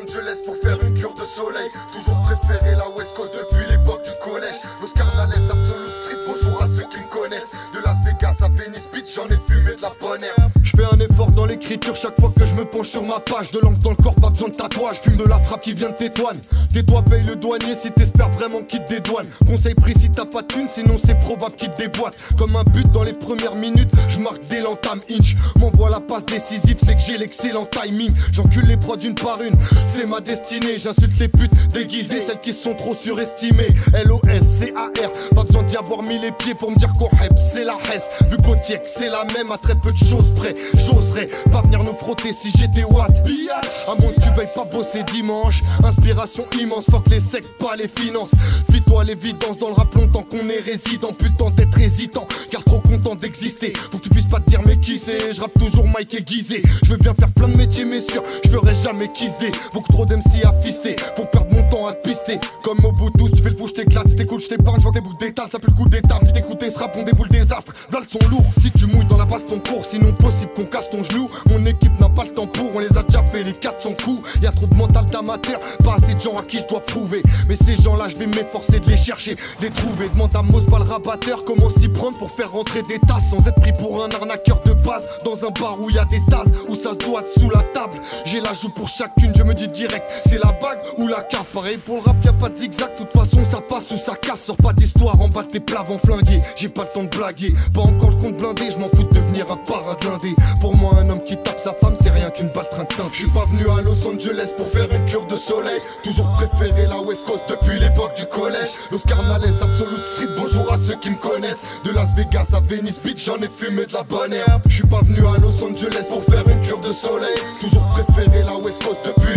Angeles pour faire une cure de soleil. Toujours préféré la West Coast depuis l'époque du collège. Los Carnales, Absolute Street, bonjour à ceux qui me connaissent. De Las Vegas à Venice Beach, j'en ai fumé de la bonne herbe. Je fais un effort dans l'écriture chaque fois que je me penche sur ma page. De l'encre dans le corps, pas besoin de tatouage. Fume de la frappe qui vient de Tétouane. Tais-toi, paye le douanier si t'espères vraiment qu'il te dédouane. Conseil pris si t'as pas de thune, sinon c'est probable qu'il te déboîte. Comme un but dans les premières minutes, je marque dès l'entame inch. M'envoie la passe décisive, c'est que j'ai l'excellent timing. J'encule les prods une par une, c'est ma destinée. J'insulte les putes déguisées, celles qui sont trop surestimées. LOSCAR, pas besoin d'y avoir mis les pieds pour me dire qu'au rep c'est la Hesse. Vu qu'au Tiek c'est la même, à très peu de choses près. J'oserais pas venir nous frotter si j'étais Watt. À moins que tu veuilles pas bosser dimanche. Inspiration immense, fuck les secs, pas les finances. Fis-toi l'évidence dans le rap longtemps qu'on est résident. Plus le temps d'être hésitant, car trop content d'exister. Faut que tu puisses pas te dire mais qui c'est. Je rappe toujours Mike aiguisé. Je veux bien faire plein de métiers mais sûr, je ferai jamais kiss day. Beaucoup trop d'MC à fister, pour perdre mon temps à te pister. Comme au bout tous, tu fais le fou, je t'éclate. Si t'écoutes, je t'épargne, je vois que les boucles d'étale. Ça pue le coup d'état, puis d'écouter ce rap, on déboule des astres. V'là le son lourd, si tu mouilles dans la base ton cours. Sinon possible qu'on casse ton genou. Mon équipe n'a pas le temps pour, on les a déjà fait les 400 coups. Y'a trop de mental d'amateur, pas assez de gens à qui je dois prouver. Mais ces gens-là, je vais m'efforcer de les chercher, de les trouver. Demande à Mos, pas le rabatteur, comment s'y prendre pour faire rentrer des tasses sans être pris pour un arnaqueur de base. Dans un bar où y a des tasses, où ça se doit être sous la table. J'ai la joue pour chacune, je me dis direct, c'est la vague ou la cave. Pareil pour le rap, y'a pas de zigzag, de toute façon ça passe ou ça casse. Sors pas d'histoire, en bas tes plavants flingués. J'ai pas le temps de blaguer, pas encore je compte blindé, je m'en fous de devenir un parrain blindé. Pour moi un homme qui tape sa femme, c'est rien qu'une balle trinquin. Je suis pas venu à Los Angeles pour faire une cure de soleil. Toujours préféré la West Coast depuis l'époque du collège. Los Carnales, Absolute Street, bonjour à ceux qui me connaissent. De Las Vegas à Venice Beach, j'en ai fumé de la bonne herbe. Je suis pas venu à Los Angeles pour faire une cure de soleil. Toujours préféré la West Coast depuis